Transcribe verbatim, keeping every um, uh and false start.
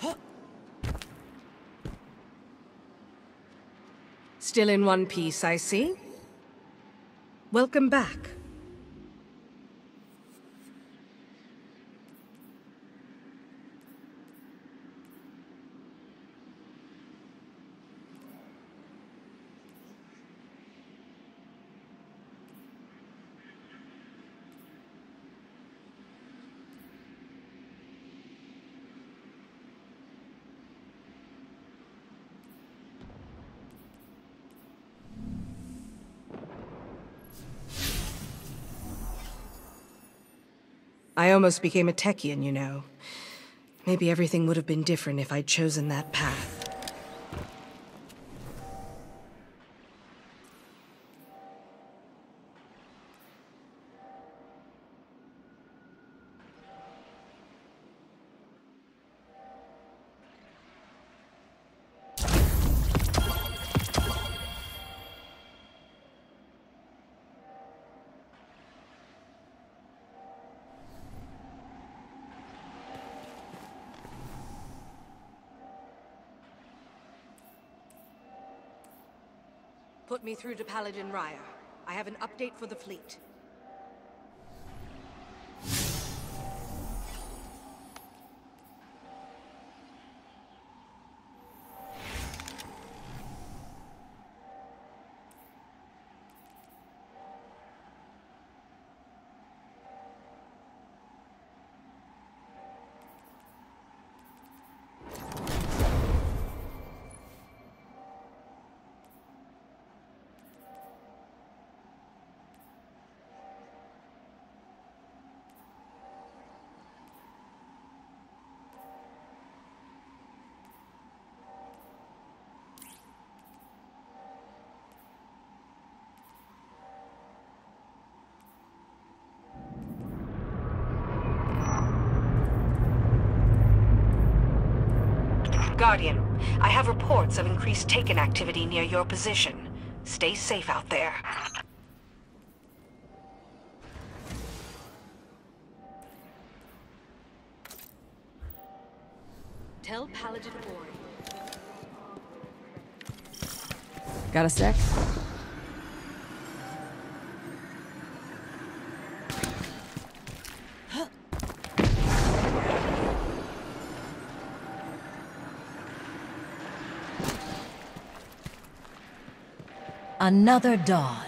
Still in one piece, I see. Welcome back. I almost became a Techian, you know. Maybe everything would have been different if I'd chosen that path. Put me through to Paladin Raya. I have an update for the fleet. Guardian, I have reports of increased Taken activity near your position. Stay safe out there. Tell Paladin Ori. Got a sec? Another dawn.